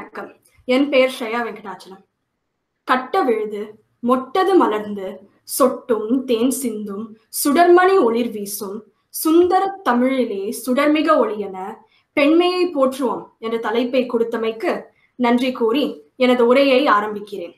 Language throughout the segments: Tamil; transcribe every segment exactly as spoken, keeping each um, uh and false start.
வணக்கம். என் பெயர் ஸ்ரேயா வெங்கடாச்சலம். கட்ட விழுது மொட்டது மலர்ந்து சொட்டும் தேன் சிந்தும் சுடர்மணி ஒளிர் வீசும் சுந்தர தமிழிலே சுடர்மிக ஒளியென பெண்மையை போற்றுவோம் என்ற தலைப்பை கொடுத்தமைக்கு நன்றி கூறி எனது உரையை ஆரம்பிக்கிறேன்.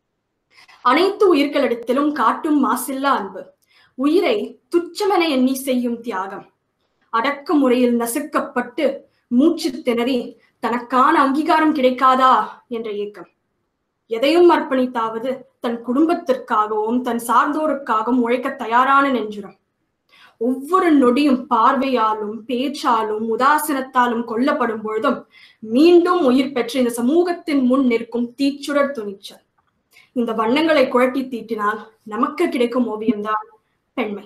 அனைத்து உயிர்களிடத்திலும் காட்டும் மாசில்லா அன்பு, உயிரை துச்சமென எண்ணி செய்யும் தியாகம், அடக்க முறையில் நசுக்கப்பட்டு மூச்சு திணறி தனக்கான அங்கீகாரம் கிடைக்காதா என்ற ஏக்கம், எதையும் அர்ப்பணித்தாவது தன் குடும்பத்திற்காகவும் தன் சார்ந்தோருக்காகவும் உழைக்க தயாரான நெஞ்சுரம், ஒவ்வொரு நொடியும் பார்வையாலும் பேச்சாலும் உதாசனத்தாலும் கொல்லப்படும் பொழுதும் மீண்டும் உயிர் பெற்று இந்த சமூகத்தின் முன் நிற்கும் தீச்சுடர் துணிச்சல். இந்த வண்ணங்களை குழட்டி தீட்டினால் நமக்கு கிடைக்கும் ஓவியம்தான் பெண்மை.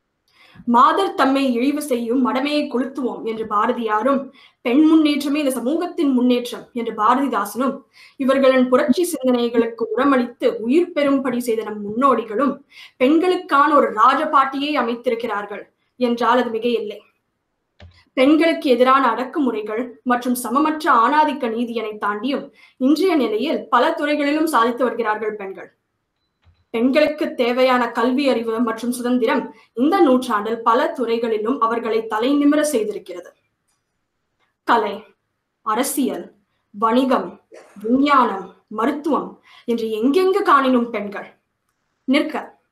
மாதர் தம்மை இழிவு செய்யும் மடமையை கொளுத்துவோம் என்று பாரதியாரும், பெண் முன்னேற்றமே இந்த சமூகத்தின் முன்னேற்றம் என்று பாரதிதாசனும், இவர்களின் புரட்சி சிந்தனைகளுக்கு உரமளித்து உயிர் பெறும்படி செய்த நம் முன்னோடிகளும் பெண்களுக்கான ஒரு ராஜபாட்டியை அமைத்திருக்கிறார்கள் என்றால் அது மிக இல்லை. பெண்களுக்கு எதிரான அடக்குமுறைகள் மற்றும் சமமற்ற ஆணாதிக்க நீதியினை தாண்டியும் இன்றைய நிலையில் பல துறைகளிலும் சாதித்து வருகிறார்கள் பெண்கள். பெண்களுக்கு தேவையான கல்வி அறிவு மற்றும் சுதந்திரம் இந்த நூற்றாண்டில் பல துறைகளிலும் அவர்களை தலை நிமிர செய்திருக்கிறது. கலை, அரசியல், வணிகம், விஞ்ஞானம், மருத்துவம் என்று எங்கெங்கு காணினும் பெண்கள் நிற்க.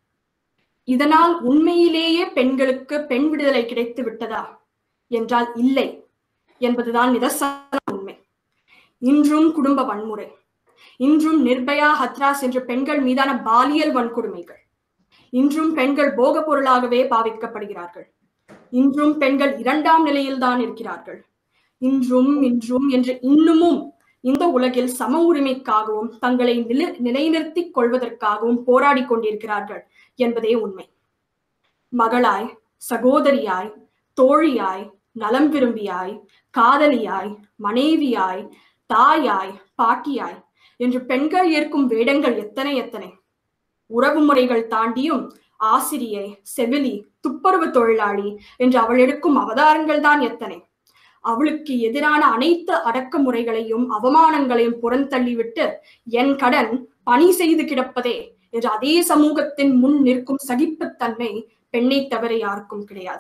இதனால் உண்மையிலேயே பெண்களுக்கு பெண் விடுதலை கிடைத்து விட்டதா என்றால் இல்லை என்பதுதான் நிதர்சன உண்மை. இன்றும் குடும்ப வன்முறை, இன்றும் நிர்பயா, ஹத்ராஸ் என்ற பெண்கள் மீதான பாலியல் வன்கொடுமைகள், இன்றும் பெண்கள் போக பொருளாகவே பாவிக்கப்படுகிறார்கள், இன்றும் பெண்கள் இரண்டாம் நிலையில் தான் இருக்கிறார்கள், இன்றும் இன்றும் என்று இன்னமும் இந்த உலகில் சம உரிமைக்காகவும் தங்களை நிலை நிலைநிறுத்திக் கொள்வதற்காகவும் போராடி கொண்டிருக்கிறார்கள் என்பதே உண்மை. மகளாய், சகோதரியாய், தோழியாய், நலம் விரும்பியாய், காதலியாய், மனைவியாய், தாயாய், பாட்டியாய் என்று பெண்கள் ஏற்கும் வேடங்கள் எத்தனை எத்தனை. உறவு முறைகள் தாண்டியும் ஆசிரியை, செவிலி, துப்புரவு தொழிலாளி என்று அவள் எடுக்கும் அவதாரங்கள் தான் எத்தனை. அவளுக்கு எதிரான அனைத்து அடக்குமுறைகளையும் அவமானங்களையும் புறந்தள்ளிவிட்டு என் கடன் பணி செய்து கிடப்பதே என்று அதே சமூகத்தின் முன் நிற்கும் சகிப்புத்தன்மை பெண்ணை தவிர யாருக்கும் கிடையாது.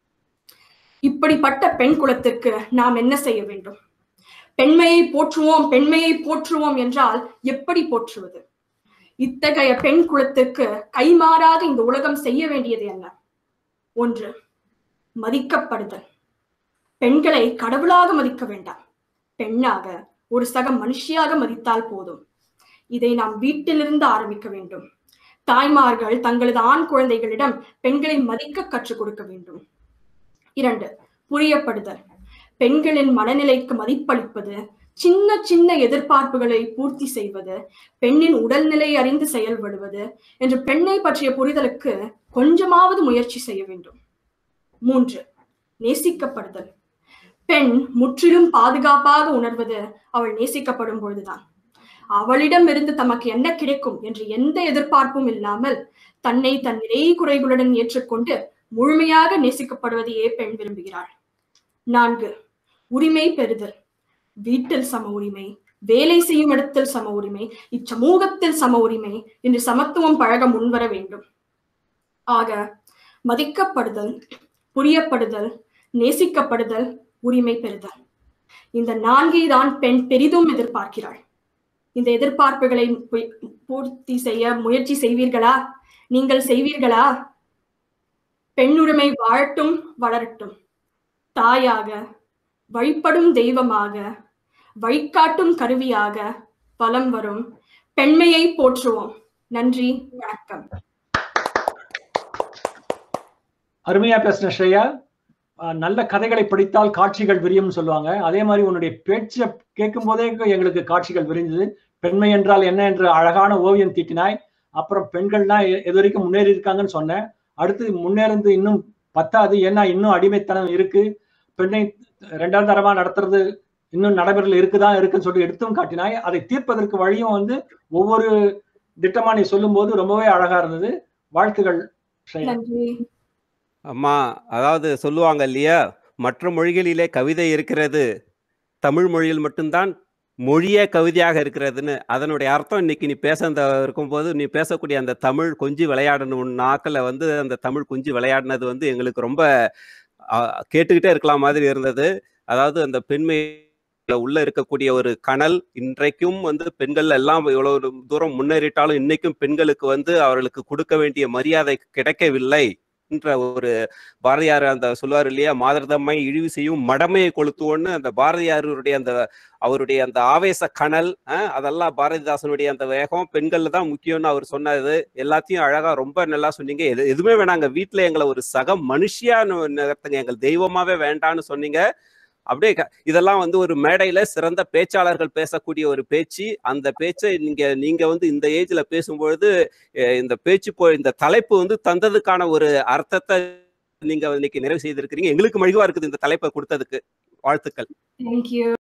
இப்படிப்பட்ட பெண் குலத்திற்கு நாம் என்ன செய்ய வேண்டும்? பெண்மையை போற்றுவோம் பெண்மையை போற்றுவோம் என்றால் எப்படி போற்றுவது? இத்தகைய பெண் குலத்திற்கு கைமாறாக இந்த உலகம் செய்ய வேண்டியது என்ன? ஒன்று, மதிக்கப்படுதல். பெண்களை கடவுளாக மதிக்க வேண்டாம், பெண்ணாக ஒரு சக மனுஷியாக மதித்தால் போதும். இதை நாம் வீட்டிலிருந்து ஆரம்பிக்க வேண்டும். தாய்மார்கள் தங்களது ஆண் குழந்தைகளிடம் பெண்களை மதிக்க கற்றுக் கொடுக்க வேண்டும். இரண்டு, புரியப்படுதல். பெண்களின் மனநிலைக்கு மதிப்பளிப்பது, சின்ன சின்ன எதிர்பார்ப்புகளை பூர்த்தி செய்வது, பெண்ணின் உடல்நிலை அறிந்து செயல்படுவது என்று பெண்ணை பற்றிய புரிதலுக்கு கொஞ்சமாவது முயற்சி செய்ய வேண்டும். மூன்று, நேசிக்கப்படுதல். பெண் முற்றிலும் பாதுகாப்பாக உணர்வது அவள் நேசிக்கப்படும் பொழுதுதான். அவளிடம் இருந்து தமக்கு என்ன கிடைக்கும் என்று எந்த எதிர்பார்ப்பும் இல்லாமல் தன்னை தன் நிறை குறைகளுடன் ஏற்றுக்கொண்டு முழுமையாக நேசிக்கப்படுவதையே பெண் விரும்புகிறாள். நான்கு, உரிமை பெறுதல். வீட்டில் சம உரிமை, வேலை செய்யும் இடத்தில் சம உரிமை, இச்சமூகத்தில் சம உரிமை என்று சமத்துவம் பழக முன்வர வேண்டும். ஆக மதிக்கப்படுதல், புரியப்படுதல், நேசிக்கப்படுதல், உரிமை பெறுதல், இந்த நான்கை தான் பெண் பெரிதும் எதிர்பார்க்கிறாள். இந்த எதிர்பார்ப்புகளை பூர்த்தி செய்ய முயற்சி செய்வீர்களா? நீங்கள் செய்வீர்களா? பெண்ணுரிமை வாழட்டும், வளரட்டும். தாயாக, வழிபடும் தெய்வமாக, வழிகாட்டும் கருவியாக வலம் வரும் பெண்மையை போற்றுவோம். நன்றி, வணக்கம். அருமையா பேசுன ஸ்ரேயா. நல்ல கதைகளை படித்தால் காட்சிகள் விரியும் சொல்லுவாங்க. அதே மாதிரி உன்னுடைய பேச்சை கேட்கும் போதே எங்களுக்கு காட்சிகள் விரிஞ்சது. பெண்மை என்றால் என்ன என்று அழகான ஓவியம் தீட்டினாய். அப்புறம் பெண்கள்லாம் எது வரைக்கும் முன்னேறி இருக்காங்கன்னு சொன்னேன். அடுத்து முன்னேறது இன்னும் பத்தாது, ஏன்னா இன்னும் அடிமைத்தனம் இருக்கு, பெண்ணை ரெண்டாம் தரமா நடத்துறது இன்னும் நடைமுறையில் இருக்குதான் இருக்குன்னு சொல்லி எடுத்தும் காட்டினாய். அதை தீர்ப்பதற்கு வழியும் வந்து ஒவ்வொரு திட்டமா நீ சொல்லும் போது ரொம்பவே அழகா இருந்தது. வாழ்த்துகள். அம்மா, அதாவது சொல்லுவாங்க இல்லையா, மற்ற மொழிகளிலே கவிதை இருக்கிறது, தமிழ் மொழியில் மட்டும்தான் மொழியே கவிதையாக இருக்கிறதுன்னு அதனுடைய அர்த்தம் இன்னைக்கு நீ பேச அந்த இருக்கும்போது நீ பேசக்கூடிய அந்த தமிழ் கொஞ்சி விளையாடணும் நாக்கில் வந்து அந்த தமிழ் கொஞ்சி விளையாடினது வந்து எங்களுக்கு ரொம்ப கேட்டுக்கிட்டே இருக்கலாம் மாதிரி இருந்தது. அதாவது அந்த பெண்மை உள்ள இருக்கக்கூடிய ஒரு கனல் இன்றைக்கும் வந்து பெண்கள் எல்லாம் எவ்வளவு தூரம் முன்னேறிட்டாலும் இன்னைக்கும் பெண்களுக்கு வந்து அவர்களுக்கு கொடுக்க வேண்டிய மரியாதை கிடைக்கவில்லை என்ற ஒரு பாரதியார் அந்த சொல்லுவார் இல்லையா, மாதர்தம்மை இழிவு செய்யும் மடமையை கொளுத்துவோன்னு அந்த பாரதியாருடைய அந்த அவருடைய அந்த ஆவேச கனல் அதெல்லாம் பாரதிதாசனுடைய அந்த வேகம் பெண்கள்ல தான் முக்கியம்னு அவர் சொன்னது எல்லாத்தையும் அழகா ரொம்ப நல்லா சொன்னீங்க. எது எதுவுமே வேணாங்க, வீட்டுல எங்களை ஒரு சக மனுஷியான்னு நகர்த்துங்க, எங்கள் தெய்வமாவே வேண்டான்னு சொன்னீங்க. அப்படியே இதெல்லாம் வந்து ஒரு மேடையில சிறந்த பேச்சாளர்கள் பேசக்கூடிய ஒரு பேச்சு. அந்த பேச்சை நீங்க நீங்க வந்து இந்த ஏஜ்ல பேசும்பொழுது இந்த பேச்சு போ இந்த தலைப்பு வந்து தந்ததுக்கான ஒரு அர்த்தத்தை நீங்க இன்னைக்கு நிறைவு செய்திருக்கிறீங்க. எங்களுக்கு மகிழ்வா இருக்குது இந்த தலைப்பை கொடுத்ததுக்கு. வாழ்த்துக்கள். Thank you.